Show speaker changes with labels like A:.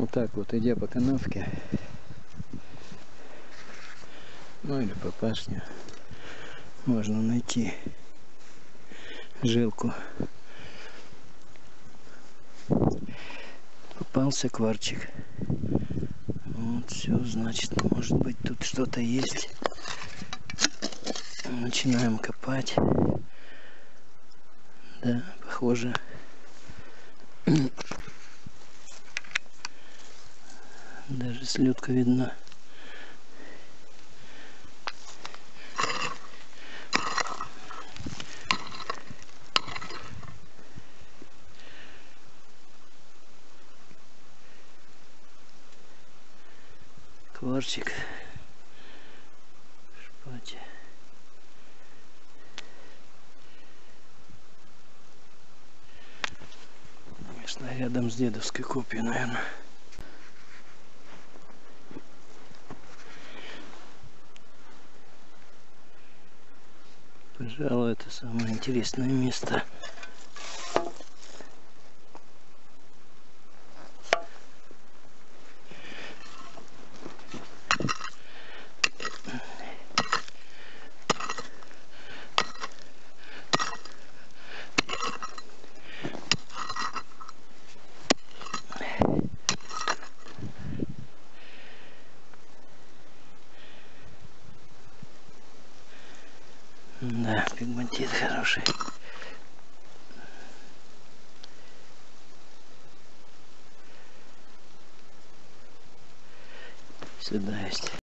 A: Вот так вот, идя по канавке, ну или по пашне, можно найти жилку. Попался кварчик. Вот все, значит, может быть тут что-то есть. Начинаем копать. Да, похоже. Даже слюдка видна. Кварчик. Шпатя. Конечно, рядом с дедовской копией, наверное. Пожалуй, это самое интересное место. Да, пигматит хороший. Сюда есть.